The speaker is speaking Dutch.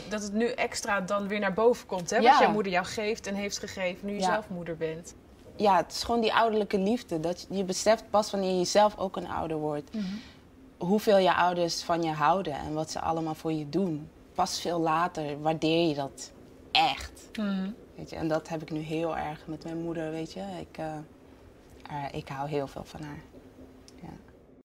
dat het nu extra dan weer naar boven komt, hè? Ja. Wat jouw moeder jou geeft en heeft gegeven nu je zelf moeder bent. Ja, het is gewoon die ouderlijke liefde. Dat je beseft pas wanneer je zelf ook een ouder wordt. Hoeveel je ouders van je houden en wat ze allemaal voor je doen. Pas veel later waardeer je dat echt. Weet je? En dat heb ik nu heel erg met mijn moeder, weet je. Ik hou heel veel van haar.